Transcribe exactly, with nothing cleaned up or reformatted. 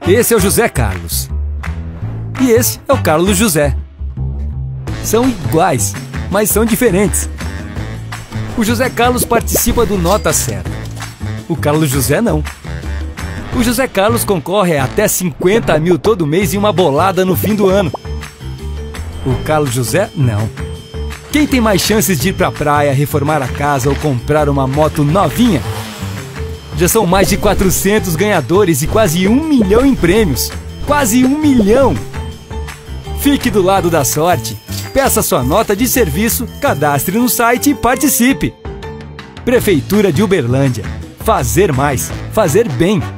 Esse é o José Carlos. E esse é o Carlos José. São iguais, mas são diferentes. O José Carlos participa do Nota Certa. O Carlos José não. O José Carlos concorre a até cinquenta mil todo mês em uma bolada no fim do ano. O Carlos José não. Quem tem mais chances de ir pra praia, reformar a casa ou comprar uma moto novinha? Já são mais de quatrocentos ganhadores e quase um milhão em prêmios. Quase um milhão! Fique do lado da sorte. Peça sua nota de serviço, cadastre no site e participe. Prefeitura de Uberlândia. Fazer mais. Fazer bem.